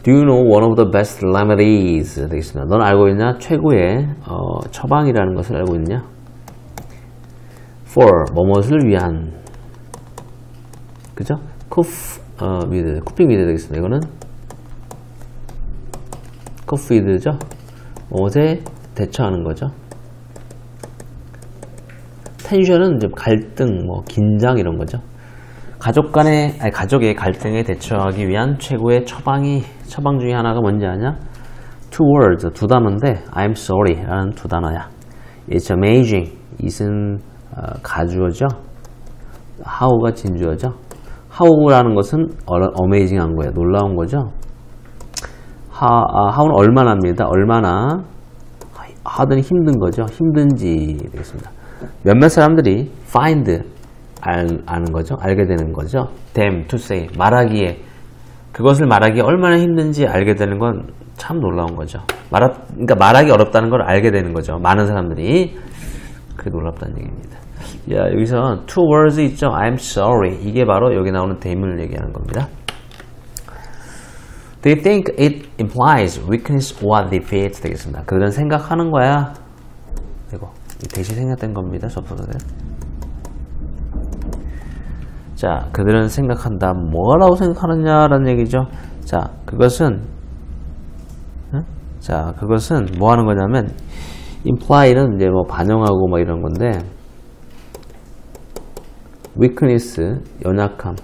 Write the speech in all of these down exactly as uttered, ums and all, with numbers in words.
Do you know one of the best remedies? 되겠습니다. 넌 알고 있냐? 최고의 어, 처방이라는 것을 알고 있냐? For 뭐뭇을 위한, 그죠? cough 어, with, coughing with 되겠습니다. 이거는 cough with죠? 뭐뭇에 대처하는 거죠. 텐션은 이제 갈등, 뭐 긴장 이런 거죠. 가족 간의, 아니 가족의 갈등에 대처하기 위한 최고의 처방이, 처방 중에 하나가 뭔지 아냐? Two words, 두 단어인데 I'm sorry 라는 두 단어야. It's amazing, it은 어, 가주어죠. How가 진주어죠. How라는 것은 amazing한 거예요. 놀라운 거죠. How, 아, how는 얼마나입니다. 얼마나 하든 힘든 거죠. 힘든지 되겠습니다. 몇몇 사람들이 find 알, 아는 거죠. 알게 되는 거죠. them to say 말하기에, 그것을 말하기에 얼마나 힘든지 알게 되는 건 참 놀라운 거죠. 말, 그러니까 말하기 어렵다는 걸 알게 되는 거죠. 많은 사람들이. 그게 놀랍다는 얘기입니다. 야, 여기서 two words 있죠. I'm sorry. 이게 바로 여기 나오는 them을 얘기하는 겁니다. They think it implies weakness or defeat 되겠습니다. 그들은 생각하는 거야. 이거 대신 생략된 겁니다. 접속사들. 자, 그들은 생각한다. 뭐라고 생각하느냐라는 얘기죠. 자, 그것은 응? 자, 그것은 뭐 하는 거냐면 imply는 이제 뭐 반영하고 뭐 이런 건데 weakness, 연약함,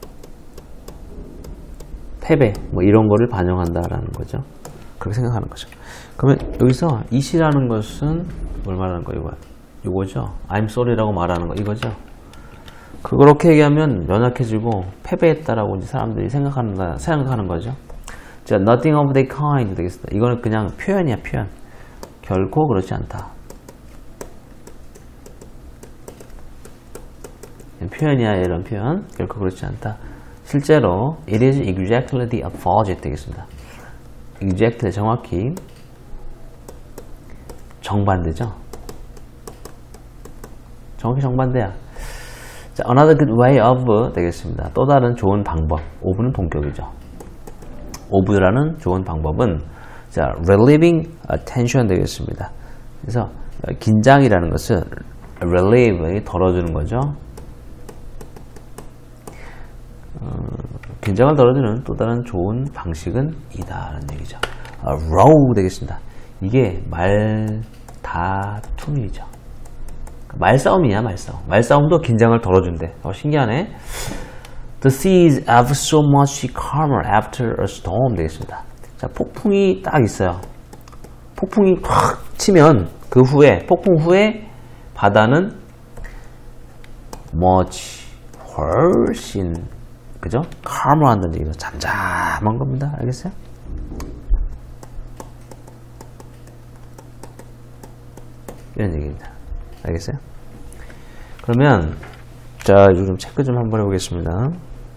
패배 뭐 이런 거를 반영한다라는 거죠. 그렇게 생각하는 거죠. 그러면 여기서 it이라는 것은 뭘 말하는 거예요? 이거, 이거죠. I'm sorry라고 말하는 거 이거죠. 그렇게 얘기하면 연약해지고 패배했다라고 이제 사람들이 생각한다, 생각하는 거죠. 자, nothing of the kind 되겠습니다. 이거는 그냥 표현이야, 표현. 결코 그렇지 않다. 표현이야, 이런 표현. 결코 그렇지 않다. 실제로 it is exactly the opposite 되겠습니다. exactly 정확히 정반대죠. 정확히 정반대야. 자, another good way of 되겠습니다. 또 다른 좋은 방법. of는 동격이죠. of라는 좋은 방법은 자, relieving tension 되겠습니다. 그래서 긴장이라는 것은 relieve, 덜어주는 거죠. 어, 긴장을 덜어주는 또 다른 좋은 방식은 이다라는 얘기죠. 어, row 되겠습니다. 이게 말다툼이죠. 말싸움이야, 말싸움. 말싸움도 긴장을 덜어준대. 어, 신기하네. The sea is ever so much calmer after a storm 되겠습니다. 자, 폭풍이 딱 있어요. 폭풍이 확 치면 그 후에, 폭풍 후에 바다는 much, 훨씬, 그죠? calmer 한다는 얘기죠. 잠잠한 겁니다. 알겠어요? 이런 얘기입니다. 알겠어요? 그러면 자, 이거 좀 체크 좀 한번 해보겠습니다.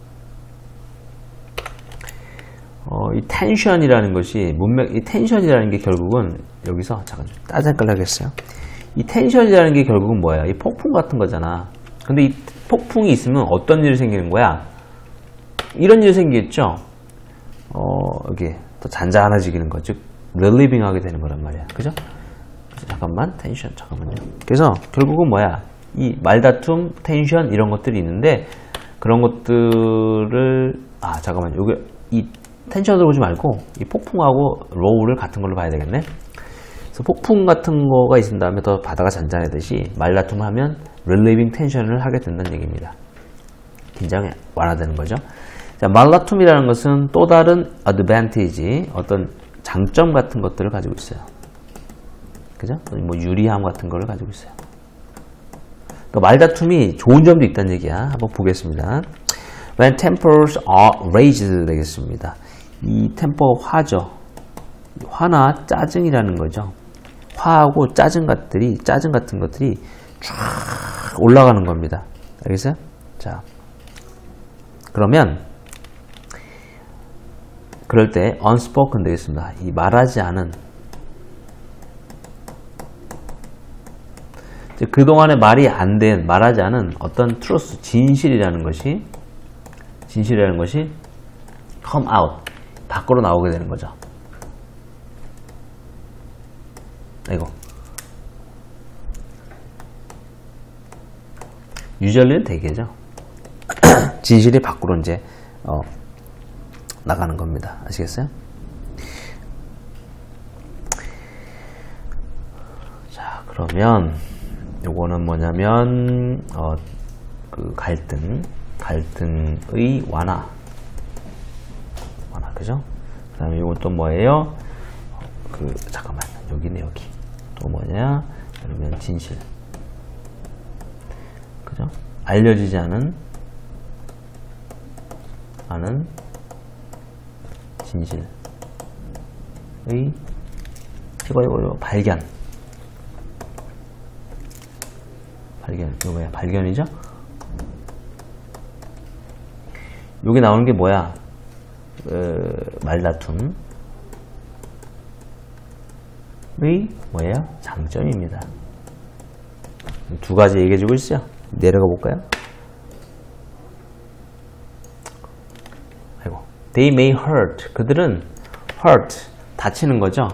어, 이 텐션이라는 것이 문맥, 이 텐션이라는 게 결국은 여기서 잠깐 좀 따질 하겠어요. 이 텐션이라는 게 결국은 뭐야? 이 폭풍 같은 거잖아. 근데 이 폭풍이 있으면 어떤 일이 생기는 거야? 이런 일이 생기겠죠? 어, 이게 더 잔잔해지는 거, 즉 reliving 하게 되는 거란 말이야. 그죠? 잠깐만, 텐션, 잠깐만요. 그래서 결국은 뭐야? 이 말다툼, 텐션 이런 것들이 있는데 그런 것들을 아 잠깐만, 요게 이 텐션으로 보지 말고 이 폭풍하고 로우를 같은 걸로 봐야 되겠네. 그래서 폭풍 같은 거가 있은 다음에 더 바다가 잔잔하듯이 말다툼을 하면 relieving 텐션을 하게 된다는 얘기입니다. 긴장이 완화되는 거죠. 자, 말다툼이라는 것은 또 다른 advantage, 어떤 장점 같은 것들을 가지고 있어요. 그죠? 뭐 유리함 같은 걸 가지고 있어요. 그러니까 말다툼이 좋은 점도 있다는 얘기야. 한번 보겠습니다. When tempers are raised 되겠습니다. 이 템퍼가 화죠. 화나 짜증이라는 거죠. 화하고 짜증 같들이, 짜증 같은 것들이 쫙 올라가는 겁니다. 알겠어요? 자, 그러면 그럴 때 unspoken 되겠습니다. 이 말하지 않은, 그동안에 말이 안 된, 말하지 않은 어떤 truth, 진실이라는 것이, 진실이라는 것이 come out, 밖으로 나오게 되는 거죠. 이거 usually는 대개죠. 진실이 밖으로 이제 어, 나가는 겁니다. 아시겠어요? 자, 그러면 요거는 뭐냐면 어, 그 갈등, 갈등의 완화, 완화, 그죠? 그 다음에 요건 또 뭐예요? 그 잠깐만, 여기네, 여기. 또 뭐냐? 그러면 진실, 그죠? 알려지지 않은 않은 진실의 이거 이거 이거 발견, 발견, 이거 뭐야? 발견이죠? 여기 나오는 게 뭐야? 어, 말다툼의 뭐예요? 장점입니다. 두 가지 얘기해주고 있어요. 내려가 볼까요? 아이고, they may hurt. 그들은 hurt, 다치는 거죠.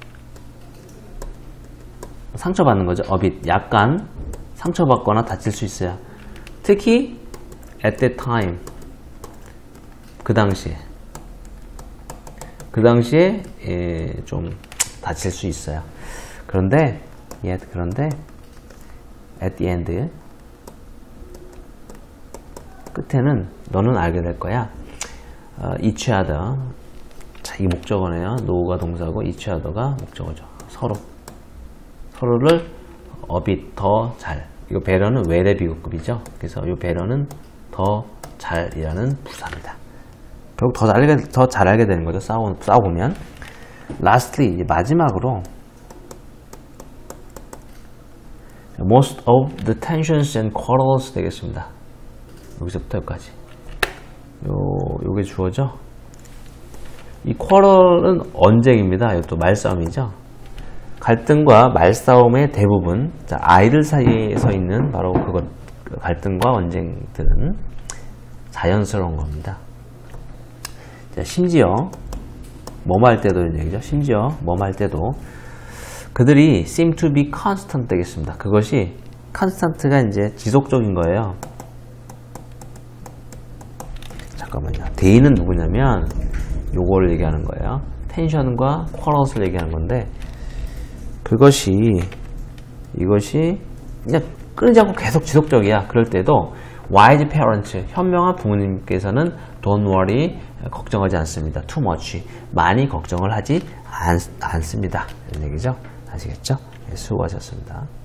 상처받는 거죠. a bit, 약간 상처받거나 다칠 수 있어요. 특히 at that time, 그 당시에, 그 당시에 예, 좀 다칠 수 있어요. 그런데 예, 그런데 at the end, 끝에는 너는 알게 될 거야. 어, each other. 자, 이 목적어네요. no가 동사고 each other가 목적어죠. 서로, 서로를 a bit 더 잘. 이거 배려는 외래 비교급이죠. 그래서 이 배려는 더 잘이라는 부사입니다. 결국 더 잘 알게, 더 잘 알게 되는 거죠. 싸우, 싸우면. lastly, 마지막으로 most of the tensions and quarrels 되겠습니다. 여기서부터 여기까지. 요, 요게 주어죠. 이 quarrel은 언쟁입니다. 이것도 말싸움이죠. 갈등과 말싸움의 대부분, 자, 아이들 사이에서 있는 바로 그것, 그 갈등과 언쟁들은 자연스러운 겁니다. 자, 심지어 뭐뭐 할 때도 이런 얘기죠. 심지어 뭐뭐 할 때도 그들이 seem to be constant 되겠습니다. 그것이 constant가 이제 지속적인 거예요. 잠깐만요. 대인은 누구냐면 요거를 얘기하는 거예요. 텐션과 quarrels를 얘기하는 건데, 그것이 이것이 그냥 끊이지 않고 계속 지속적이야. 그럴 때도 wise parents, 현명한 부모님께서는 don't worry, 걱정하지 않습니다. too much, 많이 걱정을 하지 않, 않습니다. 이런 얘기죠. 아시겠죠? 네, 수고하셨습니다.